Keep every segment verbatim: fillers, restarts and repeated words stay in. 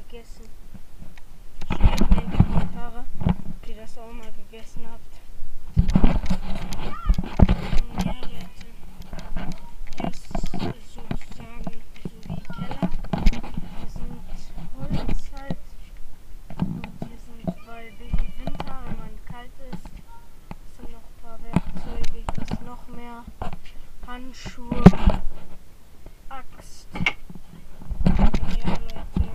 gegessen? Schreibt mir in die Kommentare, ob ihr das auch mal gegessen habt. Ja, Leute. Hier ist sozusagen so wie Keller. Hier sind Holz halt. Und hier sind, weil wegen Winter, wenn man kalt ist, sind noch ein paar Werkzeuge. Hier ist noch mehr. Handschuhe. Axt. Ja, Leute.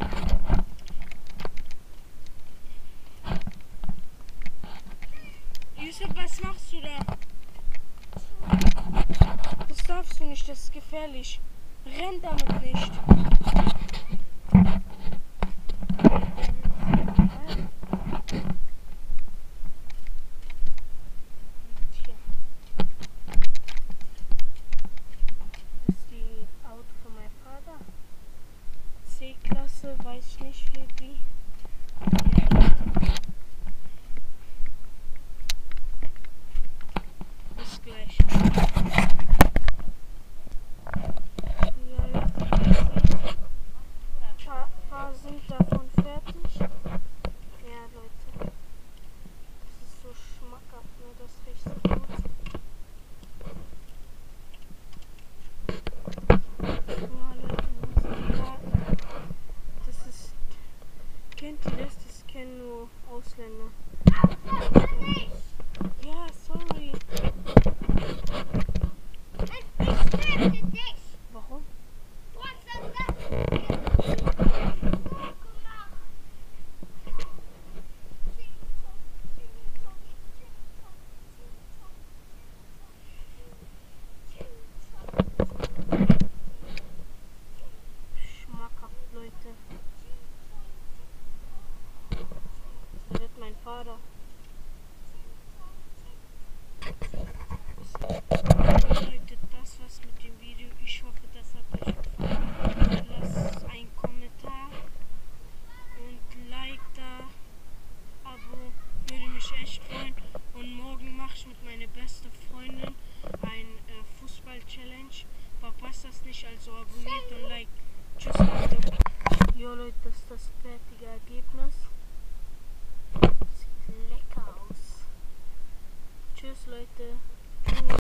Yusuf, was machst du da? Das darfst du nicht, das ist gefährlich. Renn damit nicht. Tja. Das ist die Auto von meinem Vater. C-Klasse, weiß ich nicht wie. wie. Bis gleich. Ja, Leute, wie ihr seht, ein paar sind davon fertig. Ja, Leute, das ist so schmackhaft, ne? Das riecht so gut. Ja, Leute, muss ich warten. Das ist, kennt ihr das? Das kennen nur Ausländer. Ja, sorry. Warum? Schmackhaft, Leute. Das wird mein Vater. Leute, das war's mit dem Video. Ich hoffe, das hat euch gefallen. Lasst einen Kommentar und Like da. Abo würde mich echt freuen. Und morgen mache ich mit meiner besten Freundin ein äh, Fußball-Challenge. Verpasst das nicht, also abonniert und like. Tschüss, Leute. Jo, Leute, das ist das fertige Ergebnis. Sieht lecker aus. Tschüss, Leute.